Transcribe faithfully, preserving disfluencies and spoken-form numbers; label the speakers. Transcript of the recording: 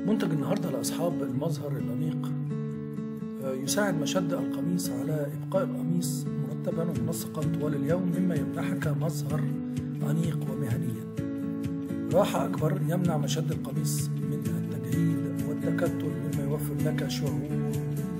Speaker 1: منتج النهاردة لأصحاب المظهر الأنيق يساعد مشد القميص على إبقاء القميص مرتبا ومنسقا طوال اليوم، مما يمنحك مظهر أنيق ومهنيا. راحة أكبر يمنع مشد القميص من التجعيد والتكتل، مما يوفر لك شعور